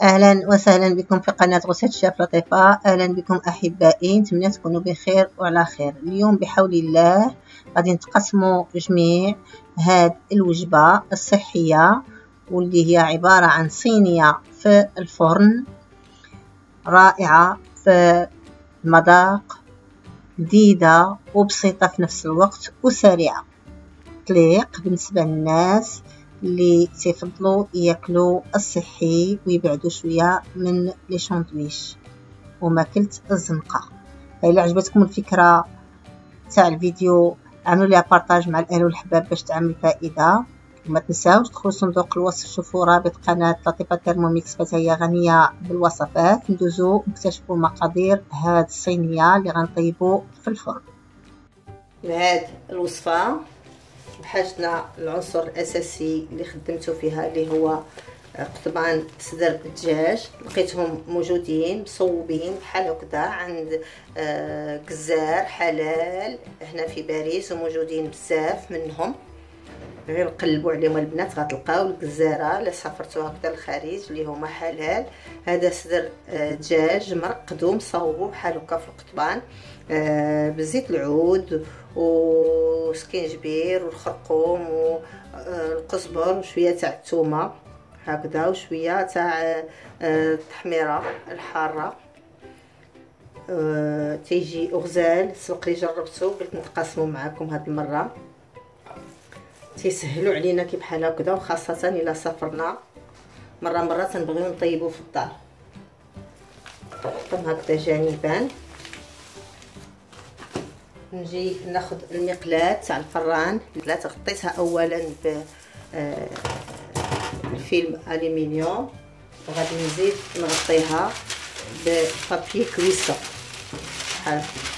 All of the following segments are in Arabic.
أهلا وسهلا بكم في قناة غسالة الشيف لطيفة. أهلا بكم أحبائي، نتمنى تكونوا بخير وعلى خير. اليوم بحول الله غادي نتقسموا جميع هاد الوجبة الصحية، واللي هي عبارة عن صينية في الفرن رائعة في المذاق، جديدة وبسيطة في نفس الوقت وسريعة، تليق بالنسبة للناس اللي تفضلوا ياكلوا الصحي ويبعدوا شويه من لي شاندويش وماكله الزنقه. الا عجبتكم الفكره تاع الفيديو اعملوا ليها بارطاج مع الاهل والحباب باش تعمل فائده، وما تنساوش تدخلوا صندوق الوصف شوفوا رابط قناه لطيفه ترموميكس فهي غنيه بالوصفات. ندوزو نكتشفوا مقادير هاد الصينيه اللي غنطيبوا في الفرن. لهاد الوصفه بحاجتنا العنصر الاساسي اللي خدمته فيها اللي هو قطبان صدر الدجاج، لقيتهم موجودين مصوبين بحال هكذا عند جزار حلال هنا في باريس، وموجودين بزاف منهم، غير قلبوا عليهم البنات غتلقاو الجزاره اللي سافرتوا هكذا للخارج اللي هما حلال. هذا صدر دجاج مرقدو مصوبو بحال هكا في القطبان بزيت العود وسكينجبير والخرقوم والقزبر وشويه تاع الثومه هكذا وشويه تاع التحميره الحاره. تيجي غزال سبق لي جربته قلت نتقاسموا معكم هاد المره، تيسهلوا علينا كي بحال هكذا، وخاصه الا سافرنا مره تنبغيو نطيبوا في الدار. نحطهم هكذا جانبا. نجي ناخذ المقلاة تاع الفران، المقلاة غطيتها اولا بالفيلم الومنيوم، وغادي نزيد نغطيها ببابي كويسون بحال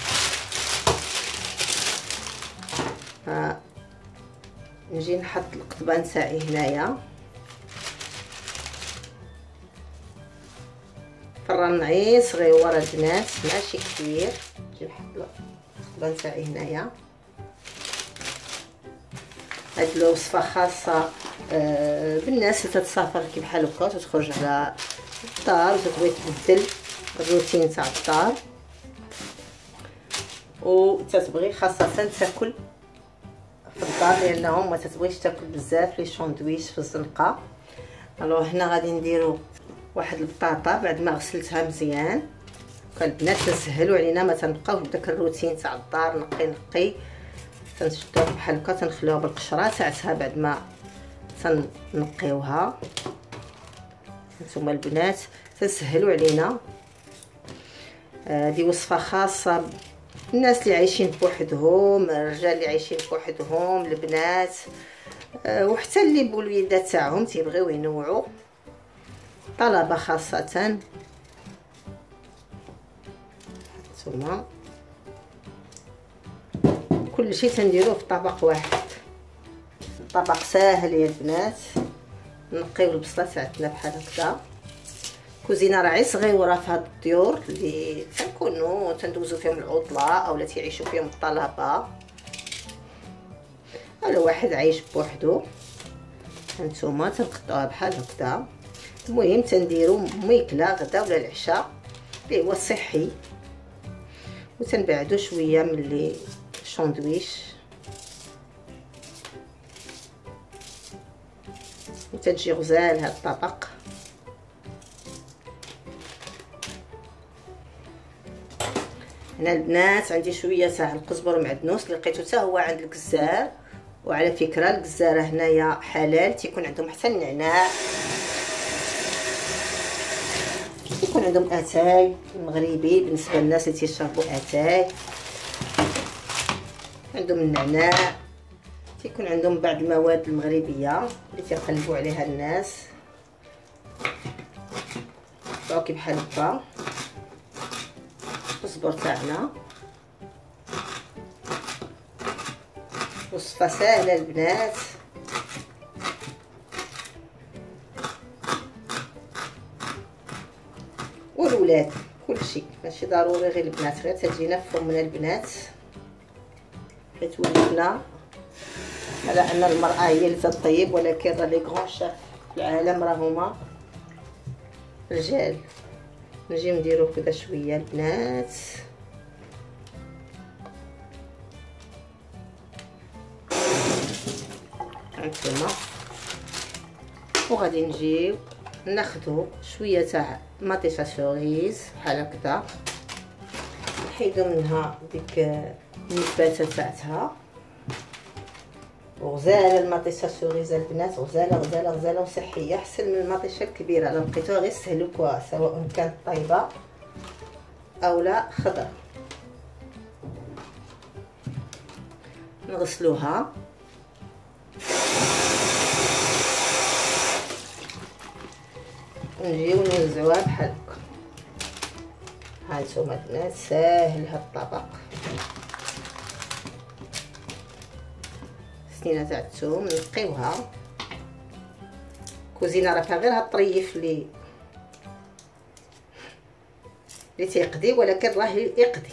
نجي نحط القطبان تاعي هنايا. فران معي صغيور البنات ماشي كبير. نجي نحط القطبان تاعي هنايا. هاد الوصفه خاصه بالناس اللي تتسافر كي بحال هكا وتخرج على الدار وتبغي تبدل الروتين تاع الدار، وتتبغي خاصه تاكل في الدار لانهم ما تتبغيش تاكل بزاف لي شاندويش في الزنقه. الو هنا غادي نديرو واحد البطاطا بعد ما غسلتها مزيان. البنات تسهلوا علينا ما تنبقاو بداك الروتين تاع الدار نقي تنشدوها بحال هكا تنخليوها بالقشره تاعتها بعد ما تنقيوها. نتوما البنات تسهلوا علينا. هذه وصفه خاصه الناس اللي عايشين بوحدهم، الرجال اللي عايشين بوحدهم، البنات وحتى اللي بوليدات تاعهم تيبغيو ينوعوا، طلبه خاصه. ثم كل شيء تنديروه في طبق واحد، طبق ساهل يا البنات. نقيو البصله تاعتنا بحال هكذا. كوزينه راعي صغيره في هاد الديور اللي تنكونوا تندوزو فيهم العطله اولا تيعيشوا فيهم الطلبه ولا واحد عايش بوحدو. هانتوما تنقطعوها بحال هكذا. المهم تنديرو ميكله غدا ولا العشاء اللي هو صحي، وتنبعدو شويه من لي شاندويش، وتجي غزال هاد الطبق. هنا البنات عندي شويه تاع القزبر ومعدنوس اللي لقيتو حتى هو عند الجزار، وعلى فكره الجزاره هنايا حلال تيكون عندهم حتى النعناع، تيكون عندهم اتاي مغربي بالنسبه للناس اللي تيشربوا اتاي، عندهم النعناع، تيكون عندهم بعض المواد المغربيه اللي تيقلبوا عليها الناس. نحطوها بحال هكا القزبر تاعنا. وصفه سهله البنات، والولاد كلشي ماشي ضروري غير البنات، غير تجينا فم من البنات حيت ولفنا على ان المراه هي اللي تطيب، ولكن راه لي غون شاف في العالم راه هما رجال. نجي نديرو كذا شويه البنات. هانتوما. وغادي نجيو ناخدو شويه تاع مطيشه شوريز بحال هكذا، نحيدو منها ديك النباته تاعتها. وغزاله المطيشه شوريز البنات، غزاله غزاله غزاله وصحيه، احسن من المطيشه الكبيره. انا لقيتوها غير سهلوكوها، سواء كانت طايبه او لا خضر. نغسلوها ونجيو نوزعوها بحال هكا. هانتوما البنات ساهل هاد الطبق. سنينه تاع الثوم نقيوها. كوزينه راه فيها غير هاد الطريف اللي تيقدي، ولكن راه يقدي.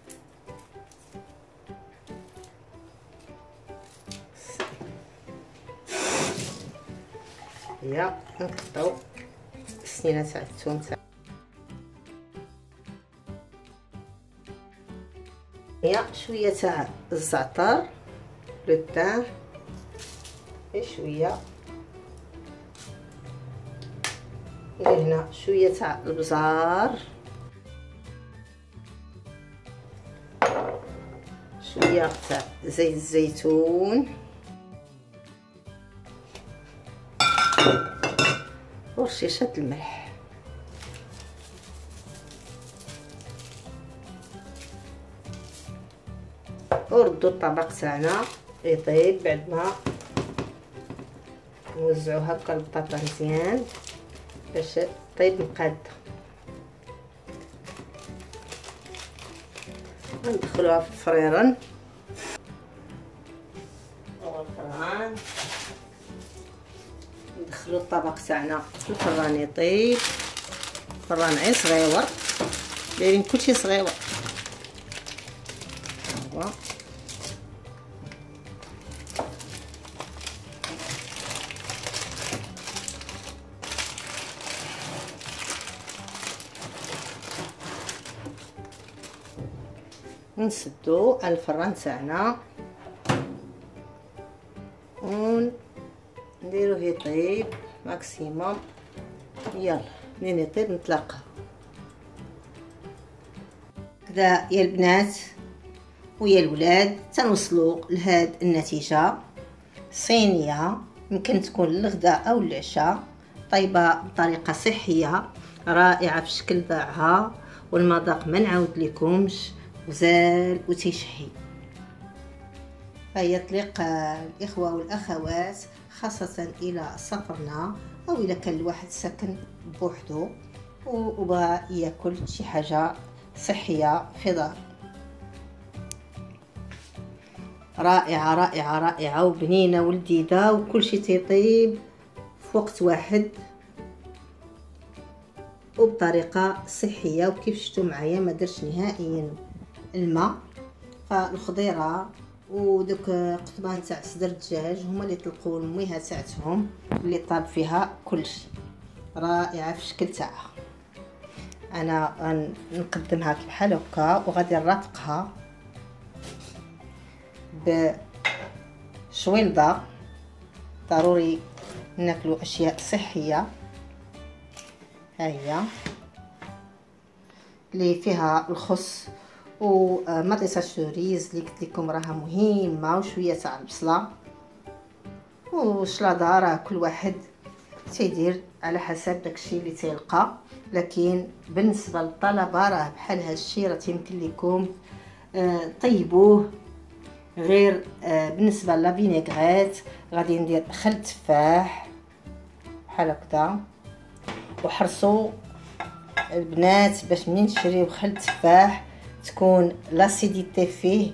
هي نقطعو السنينه تاع الثوم تاع هي شويه تاع الزعتر لو تان، شويه ندير هنا شويه تاع البزار، شويه تاع زيت الزيتون، ورشيشه الملح. وردو الطبق تاعنا يطيب بعد ما نوزعو هكا البطاطا مزيان باش طيب مقاده. ندخلوها في الفريرن ندخلو الطبق تاعنا في الفران يطيب. فران عين صغيور، دايرين كلشي صغيور. هو نسدو الفران تاعنا ونديروه يطيب ماكسيموم. يلا منين يطيب نتلاقى. كذا يا البنات ويا الولاد تنوصلوا لهاد النتيجه. صينيه يمكن تكون للغداء او للعشاء، طيبه بطريقه صحيه رائعه في شكل باعها، والمذاق ما نعاود لكمش، غزال وتيشحي. فهي تليق الاخوه والاخوات خاصه الى سافرنا او الى كان الواحد ساكن بوحدو وبغى ياكل شي حاجه صحيه في دار. رائعه رائعه رائعه وبنينه ولذيذه، وكل شيء تيطيب في وقت واحد وبطريقه صحيه. وكيف شفتوا معايا ما درتش نهائيا الماء، فالخضيره ودوك قطبان تاع صدر الدجاج هما اللي طلقوا الميها تاعتهم اللي طاب فيها كلشي. رائعه في الشكل تاعها. انا نقدمها بحال هكا وغادي نرافقها بشويلضه. ضروري ناكلوا اشياء صحيه. ها هي اللي فيها الخس ومطيشه شوريز اللي قلت لكم راها مهمه، وشويه تاع البصله وشلاضه. راه كل واحد تيدير على حسب داكشي اللي تيلقى، لكن بالنسبه للطلبه راه بحال هادشي راه يمكن لكم طيبوه. غير بالنسبه لافينيغريت غادي ندير خل تفاح بحال هكذا. وحرصوا البنات باش منين تشريو خل تفاح تكون لاسيديتي فيه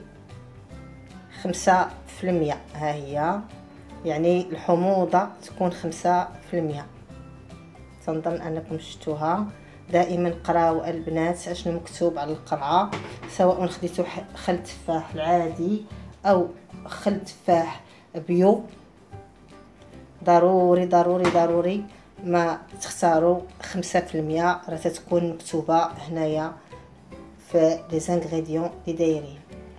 5%. ها هي يعني الحموضه تكون 5%. تنظن انكم شفتوها. دائما قراو البنات اشنو مكتوب على القرعه، سواء خديتو خل تفاح العادي او خل تفاح بيو. ضروري ضروري ضروري ما تختاروا 5% راه تتكون مكتوبه هنايا في لي زانغريديون اللي دايرين.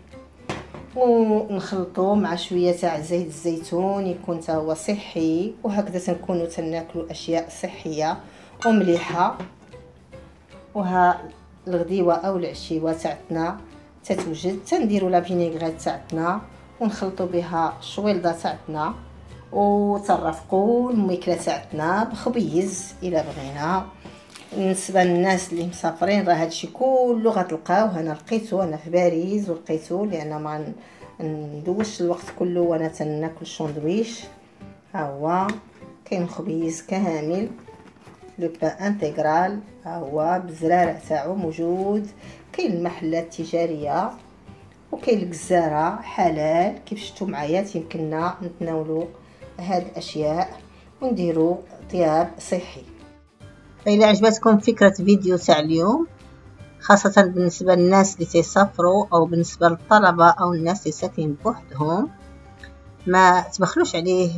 ونخلطو مع شويه تاع زيت الزيتون يكون حتى هو صحي، وهكذا تنكونوا تناكلوا اشياء صحيه ومليحه. وها الغديوه او العشيوه تاعتنا تتوجد، تنديروا لا فينيغريت تاعتنا ونخلطوا بها الشويلده تاعتنا، وترفقوا الماكله تاعتنا بخبيز الا بغينا. بالنسبه للناس اللي مسافرين راه هادشي كله غتلقاوه. انا لقيته انا في باريس ولقيته، لان ما ندوش الوقت كله وانا تناكل شوندويش. ها هو كاين خبيز كامل لو بان انتغرال، ها هو بالزراره تاعو موجود. كاين المحلات التجاريه وكاين الجزاره حلال. كيف شفتوا معايا يمكننا نتناولوا هاد الاشياء ونديروا طياب صحي. فإذا عجبتكم فكرة فيديو تاع اليوم، خاصة بالنسبة للناس اللي تيسافروا أو بالنسبة للطلبة أو الناس اللي ساكنين بوحدهم، ما تبخلوش عليه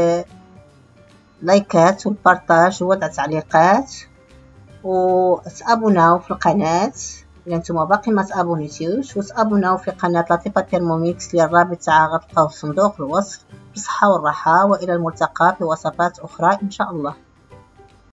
بلايكات والبارطاج ووضع تعليقات، وتابوناو في القناة إلا نتوما باقي ما تابونيتيوش، وتابوناو في قناة لطيفة ترموميكس اللي الرابط تاعها غتلقاوه في صندوق الوصف. بالصحة والراحة، وإلى الملتقى في وصفات أخرى إن شاء الله.